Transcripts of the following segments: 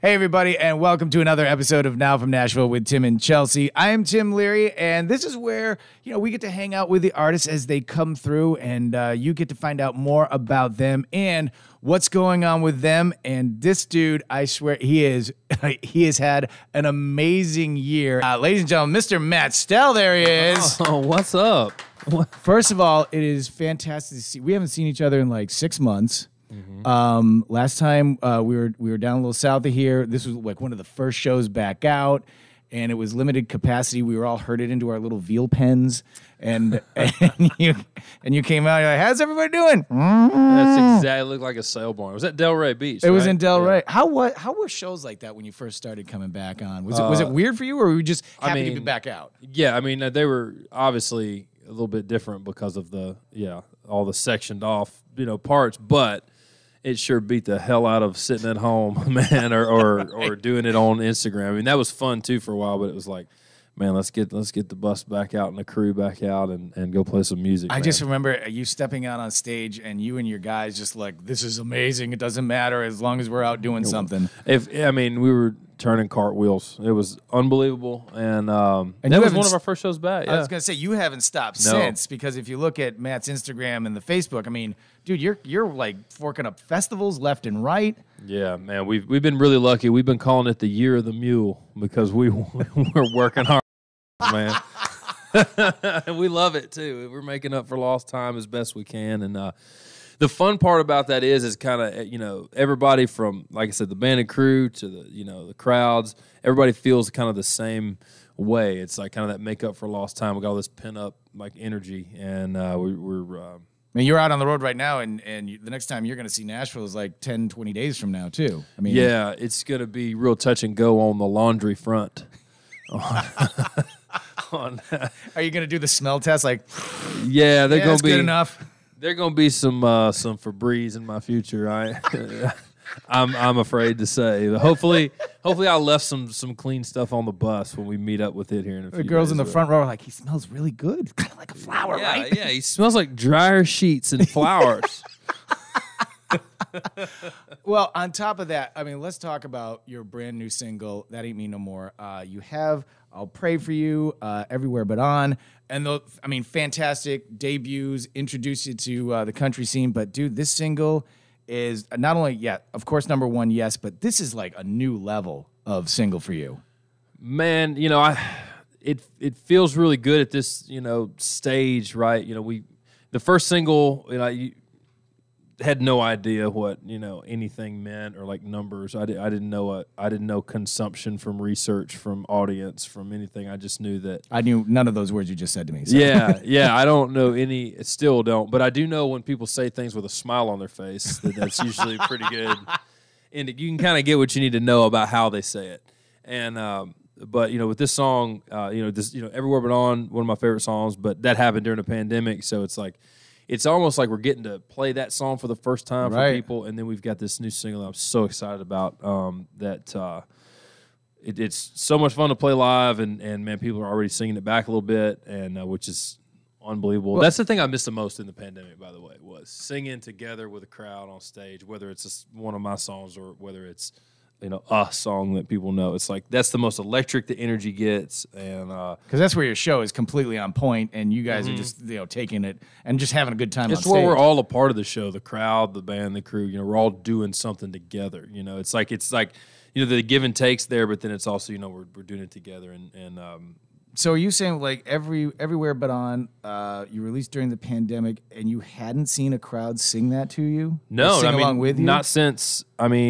Hey, everybody, and welcome to another episode of Now From Nashville with Tim and Chelsea. I am Tim Leary, and this is where, we get to hang out with the artists as they come through, and you get to find out more about them and what's going on with them. And this dude, I swear, he has had an amazing year. Ladies and gentlemen, Mr. Matt Stell, there he is. Oh, what's up? First of all, it is fantastic to see. We haven't seen each other in like 6 months. Last time we were down a little south of here. This was like one of the first shows back out, and it was limited capacity. We were all herded into our little veal pens, and you came out. You're like, "How's everybody doing?" That's exactly looked like a sailboat. It was at Delray Beach. It was in Delray. How were shows like that when you first started coming back on? Was it weird for you, or were you just happy to be back out? Yeah, I mean they were obviously a little bit different because of all the sectioned off parts, but it sure beat the hell out of sitting at home, man, or doing it on Instagram. I mean, that was fun too for a while, but it was like, man, let's get the bus back out and the crew back out and go play some music. I just remember you stepping out on stage and you and your guys just like, this is amazing. It doesn't matter as long as we're out doing something. We were turning cartwheels. It was unbelievable, and that was one of our first shows back. Yeah. I was gonna say you haven't stopped since, because if you look at Matt's Instagram and the Facebook, I mean, dude, you're like forking up festivals left and right. Yeah, man, we've been really lucky. We've been calling it the year of the mule because we're working hard, man. We love it too. We're making up for lost time as best we can, and the fun part about that is kind of everybody from, like I said, the band and crew to the crowds. Everybody feels kind of the same way. It's like kind of that make up for lost time. We got all this pent up like energy, and we're. I mean, you're out on the road right now, and the next time you're going to see Nashville is like 10, 20 days from now, too. I mean, yeah, it's going to be real touch and go on the laundry front. Are you going to do the smell test? Like, yeah, they're going to be good enough. There going to be some Febreze in my future. I'm afraid to say. But hopefully I left some clean stuff on the bus when we meet up with it here in a few days. The girls in the front row are like, he smells really good. Kind of like a flower, right? Yeah, he smells like dryer sheets and flowers. Well, on top of that, I mean, let's talk about your brand new single, That Ain't Me No More. You have I'll Pray For You, Everywhere But On. And, fantastic debuts, introduce you to the country scene. But, dude, this single is not only, of course, number one, yes, but this is like a new level of single for you. Man, it feels really good at this, stage, right? The first single, had no idea what anything meant or like numbers. I didn't know consumption from research, from audience, from anything. I just knew that I knew none of those words you just said to me. So. Yeah. I don't know any. Still don't. But I do know when people say things with a smile on their face that's usually pretty good, and you can kind of get what you need to know about how they say it. And but with this song, Everywhere But On, one of my favorite songs. But that happened during the pandemic, so it's like. It's almost like we're getting to play that song for the first time for people, and then we've got this new single that I'm so excited about. It's so much fun to play live, and man, people are already singing it back a little bit, and which is unbelievable. Well, that's the thing I missed the most in the pandemic, by the way, was singing together with a crowd on stage, whether it's one of my songs or whether it's a song that people know. It's like that's the most electric the energy gets, and because that's where your show is completely on point, and you guys are just taking it and just having a good time. It's on where stage. we're all a part of the show, the crowd, the band, the crew. We're all doing something together. It's like the give and takes there, but then it's also we're doing it together. And so are you saying like Everywhere But On, you released during the pandemic, and you hadn't seen a crowd sing that to you? No, sing along with you? Not since.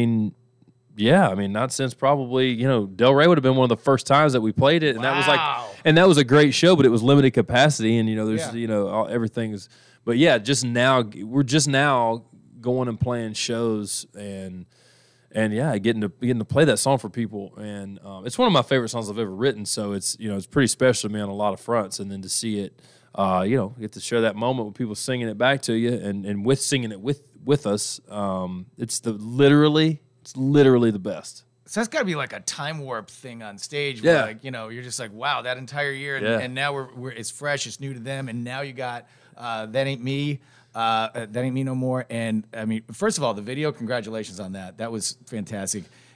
Not since probably, Delray would have been one of the first times that we played it. And that was a great show, but it was limited capacity. And, there's, everything's, but yeah, we're just now going and playing shows and getting to play that song for people. And it's one of my favorite songs I've ever written. So it's, it's pretty special to me on a lot of fronts. And then to see it, get to share that moment with people singing it back to you and with singing it with us. It's literally the best. So that's got to be like a time warp thing on stage. Where you're just like, wow, that entire year, and now it's fresh, it's new to them, and now you got That Ain't Me, That Ain't Me No More. And I mean, first of all, the video, congratulations on that. That was fantastic.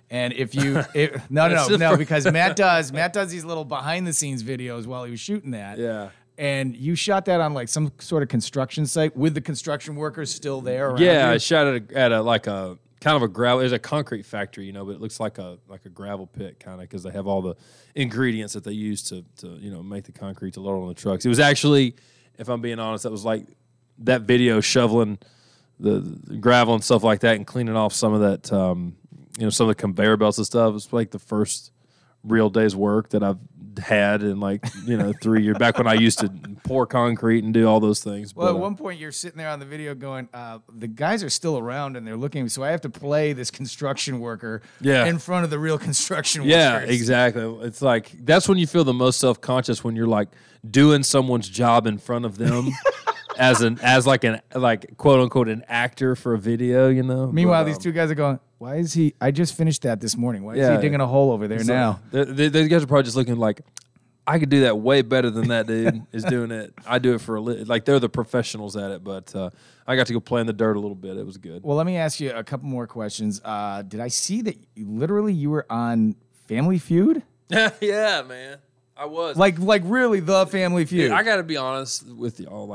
And if you, no, because Matt does these little behind the scenes videos while he was shooting that. Yeah. And you shot that on like some sort of construction site with the construction workers still there around Yeah, you? I shot it at a kind of a gravel. There's a concrete factory, but it looks like a gravel pit kind of because they have all the ingredients that they use to make the concrete to load on the trucks. It was actually, if I'm being honest, that was like that video shoveling the gravel and stuff like that and cleaning off some of that. Some of the conveyor belts and stuff. It's like the first real day's work that I've had in 3 years back when I used to pour concrete and do all those things. Well, at one point you're sitting there on the video going, the guys are still around and they're looking, so I have to play this construction worker in front of the real construction workers. Yeah, exactly. It's like that's when you feel the most self-conscious, when you're like doing someone's job in front of them. As quote unquote an actor for a video, Meanwhile, these two guys are going, why is he? I just finished that this morning. Why is he digging a hole over there now? These guys are probably just looking like, I could do that way better than that dude is doing it. I do it for a living. Like they're the professionals at it, but I got to go play in the dirt a little bit. It was good. Well, let me ask you a couple more questions. Did I see that you were on Family Feud? Yeah, man, I was. Like really the Family Feud. Dude, I got to be honest with y'all.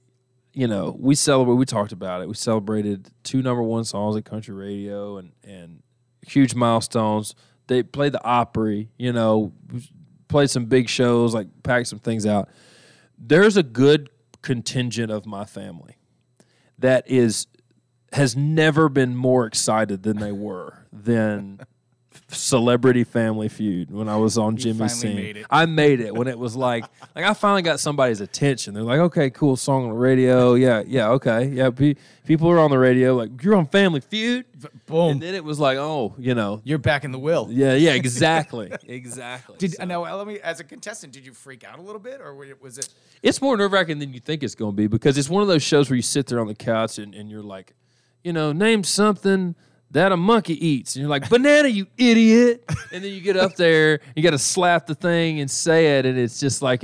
We talked about it. We celebrated 2 #1 songs at country radio and huge milestones. They played the Opry, played some big shows, like packed some things out. There's a good contingent of my family that has never been more excited than they were than Celebrity Family Feud when I was on Jimmy's scene. I made it when it was like I finally got somebody's attention. They're like, okay, cool, song on the radio. Yeah, okay. Yeah, people are on the radio. Like, you're on Family Feud? Boom. And then it was like, oh, You're back in the will. Yeah, exactly. Exactly. Now, let me, as a contestant, did you freak out a little bit or was it? It's more nerve-wracking than you think it's going to be because it's one of those shows where you sit there on the couch and you're like, name something that a monkey eats. And you're like, banana, you idiot. And then you get up there, you got to slap the thing and say it, and it's just like...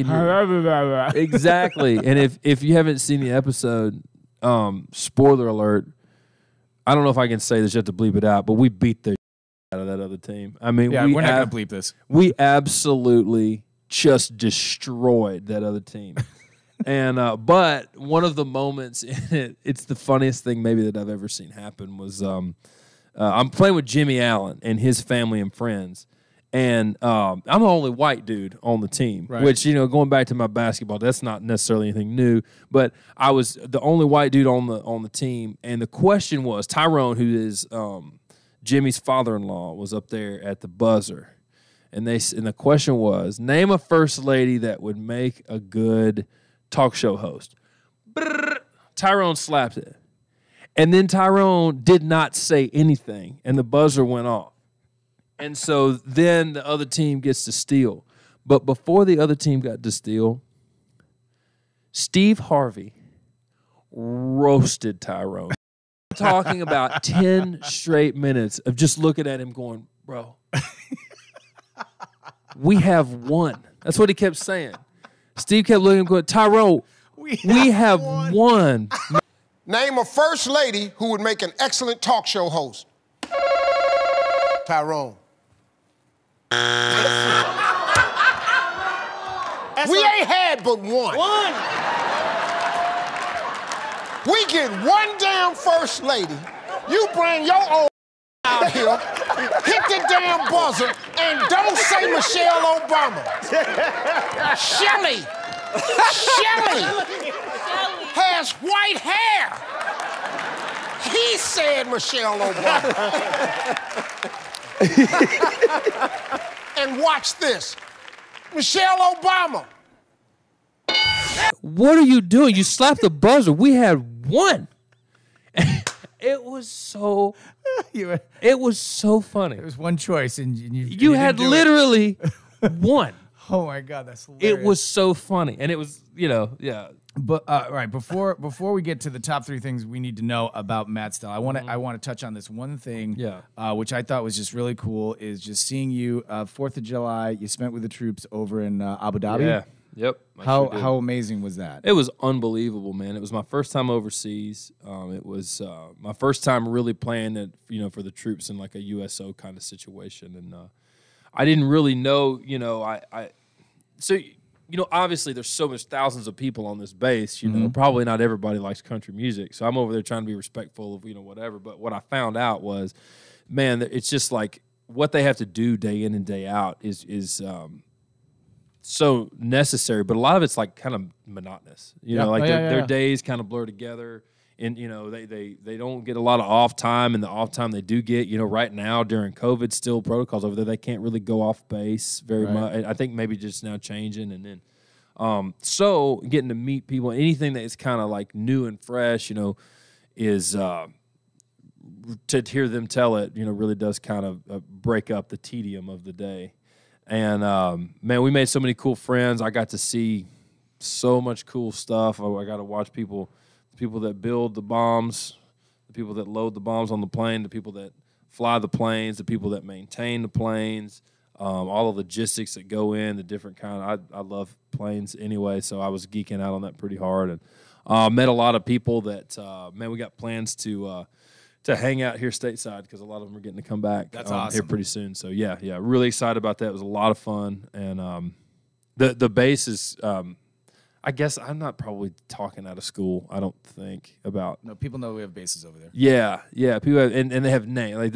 Exactly. And if you haven't seen the episode, spoiler alert, I don't know if I can say this, you have to bleep it out, but we beat the out of that other team. I mean, we're not going to bleep this. We absolutely just destroyed that other team. And but one of the moments in it, it's the funniest thing maybe that I've ever seen happen was... I'm playing with Jimmy Allen and his family and friends, and I'm the only white dude on the team, right. Which, going back to my basketball, that's not necessarily anything new, but I was the only white dude on the team, and the question was, Tyrone, who is Jimmy's father-in-law, was up there at the buzzer, and the question was, name a first lady that would make a good talk show host. Brrr, Tyrone slapped it. And then Tyrone did not say anything, and the buzzer went off. And so then the other team gets to steal. But before the other team got to steal, Steve Harvey roasted Tyrone. Talking about 10 straight minutes of just looking at him going, bro, we have won. That's what he kept saying. Steve kept looking at him going, Tyrone, we have won. Name a first lady who would make an excellent talk show host. Tyrone. We ain't had but one. We get one damn first lady. You bring your old out here, hit the damn buzzer, and don't say Michelle Obama. Shelley has white hair. He said Michelle Obama. And watch this. Michelle Obama. What are you doing? You slapped the buzzer. We had one. It was so funny. There was one choice, and you had literally one. Oh my God, that's hilarious. It was so funny, and it was, yeah. But right before we get to the top 3 things we need to know about Matt Stell, I want to touch on this one thing, which I thought was just really cool, is just seeing you 4th of July. You spent with the troops over in Abu Dhabi. Yep. How amazing was that? It was unbelievable, man. It was my first time overseas. It was my first time really playing it, for the troops in like a USO kind of situation, and I didn't really know, obviously there's so much thousands of people on this base, probably not everybody likes country music. So I'm over there trying to be respectful of, whatever. But what I found out was, man, it's just like what they have to do day in and day out is so necessary. But a lot of it's like kind of monotonous, their days kind of blur together. And, they don't get a lot of off time, and the off time they do get, right now during COVID, still protocols over there, they can't really go off base very much. I think maybe just now changing. And then, so getting to meet people, anything that is kind of like new and fresh, is to hear them tell it, really does kind of break up the tedium of the day. And, man, we made so many cool friends. I got to see so much cool stuff. I got to watch people that build the bombs, the people that load the bombs on the plane, the people that fly the planes, the people that maintain the planes, all the logistics that go in, the different kind. I love planes anyway, so I was geeking out on that pretty hard, and met a lot of people that we got plans to hang out here stateside because a lot of them are getting to come back. That's awesome. Here pretty soon. So yeah, really excited about that. It was a lot of fun, and the base is. I guess I'm not probably talking out of school. I don't think about. No, people know we have bases over there. Yeah. People have, and they have names. Like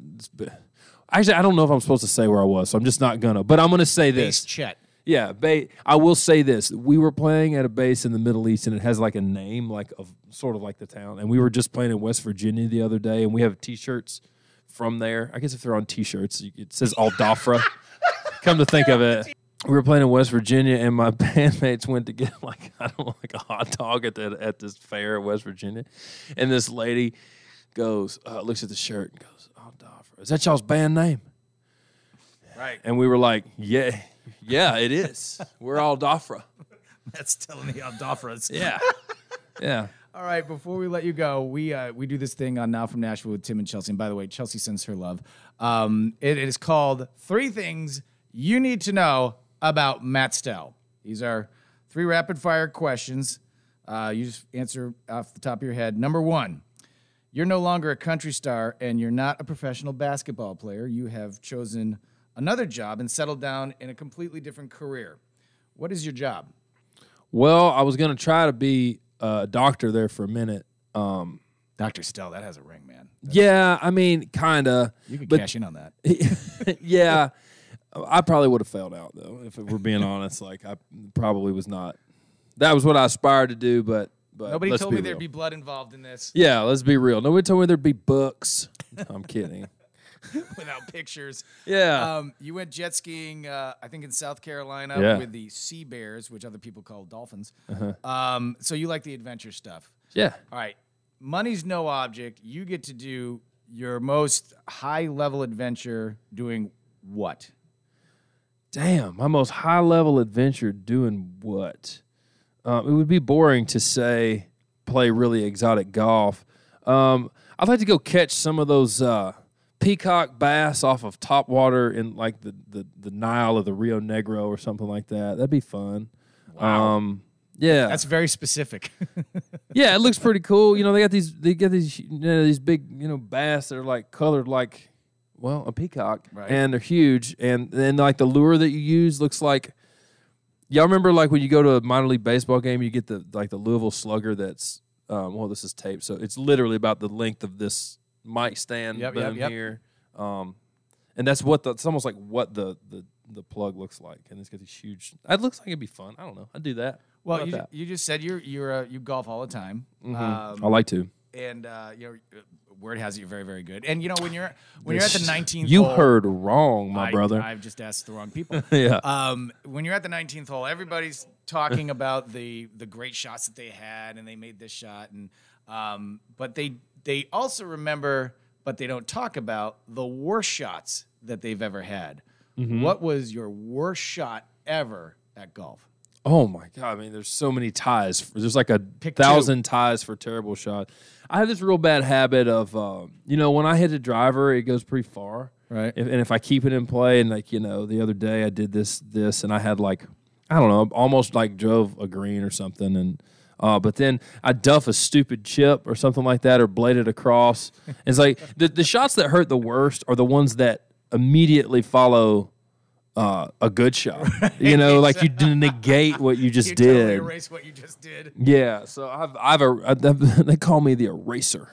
actually, I don't know if I'm supposed to say where I was, so I'm just not gonna. But I'm gonna say this. Base Chet. Yeah, I will say this. We were playing at a base in the Middle East, and it has like a name, like of sort of like the town. And we were just playing in West Virginia the other day, and we have T-shirts from there. I guess if they're on T-shirts, it says Al Dhafra. Come to think of it. We were playing in West Virginia, and my bandmates went to get like a hot dog at this fair in West Virginia, and this lady goes, looks at the shirt and goes, "Oh, Dhafra, is that y'all's band name?" Right. And we were like, "Yeah, it is. We're all Dhafra." That's telling me Al Dhafras. Yeah. All right, before we let you go, we do this thing on Now From Nashville with Tim and Chelsea. And by the way, Chelsea sends her love. It is called 3 Things You Need to Know About Matt Stell. These are 3 rapid-fire questions. You just answer off the top of your head. Number 1, you're no longer a country star and you're not a professional basketball player. You have chosen another job and settled down in a completely different career. What is your job? Well, I was going to try to be a doctor there for a minute. Dr. Stell, that has a ring, man. Yeah, I mean, kind of. You could cash in on that. Yeah. I probably would have failed out, though, if we're being honest. Like, I probably was not. That was what I aspired to do, but nobody told me there'd be blood involved in this. Yeah, let's be real. Nobody told me there'd be books. I'm kidding. Without pictures. Yeah. You went jet skiing, I think, in South Carolina with the Sea Bears, which other people call dolphins. So you like the adventure stuff. Yeah. All right. Money's no object. You get to do your most high-level adventure doing what? Damn, my most high-level adventure doing what? It would be boring to say play really exotic golf. I'd like to go catch some of those peacock bass off of top water in like the Nile or the Rio Negro or something like that. That'd be fun. Wow. Yeah, that's very specific. Yeah, it looks pretty cool. They got these these big bass that are like colored like. Well, a peacock, right. And they're huge, and then like the lure that you use looks like. Y'all remember like when you go to a minor league baseball game, you get the Louisville Slugger that's this is tape, so it's literally about the length of this mic stand here, and that's it's almost like what the plug looks like, and it's got these huge. It looks like it'd be fun. I don't know. I'd do that. Well, you just said you golf all the time. Mm-hmm. I like to. And word has it you're very, very good. And when you're at the 19th you hole, heard wrong, my brother. I've just asked the wrong people. Yeah. When you're at the 19th hole, everybody's talking about the great shots that they had, and they made this shot, and but they also remember, but they don't talk about the worst shots that they've ever had. Mm-hmm. What was your worst shot ever at golf? Oh my God! I mean, there's so many ties. There's like 1,000 ties for terrible shot. I have this real bad habit of, when I hit a driver, it goes pretty far. Right. And if I keep it in play, and the other day I did this, and I I don't know, almost like drove a green or something. And but then I duff a stupid chip or something like that, or blade it across. It's like the shots that hurt the worst are the ones that immediately follow a good shot. Right. You know, like you negate what you just did. Totally erase what you just did. Yeah. So they call me the eraser.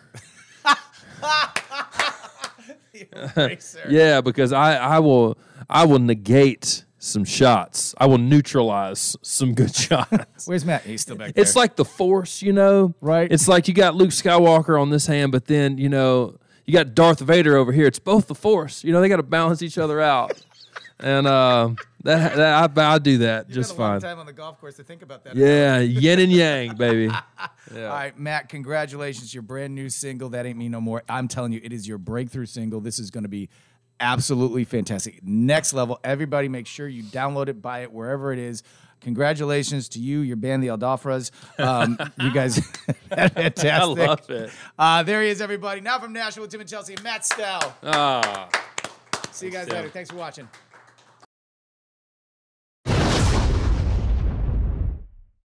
The eraser. Yeah, because I will negate some shots. I will neutralize some good shots. Where's Matt? He's still back there. It's like the Force, you know? Right. It's like you got Luke Skywalker on this hand, but then, you know, you got Darth Vader over here. It's both the Force. You know, they got to balance each other out. And I do that just fine. Long time on the golf course to think about that. Yeah, yin and yang, baby. Yeah. All right, Matt, congratulations. Your brand new single, That Ain't Me No More. I'm telling you, it is your breakthrough single. This is going to be absolutely fantastic. Next level. Everybody make sure you download it, buy it, wherever it is. Congratulations to you, your band, the Aldofras. You guys are fantastic. I love it. There he is, everybody. Now from Nashville with Tim and Chelsea, Matt Stell. See you guys later. Thanks for watching.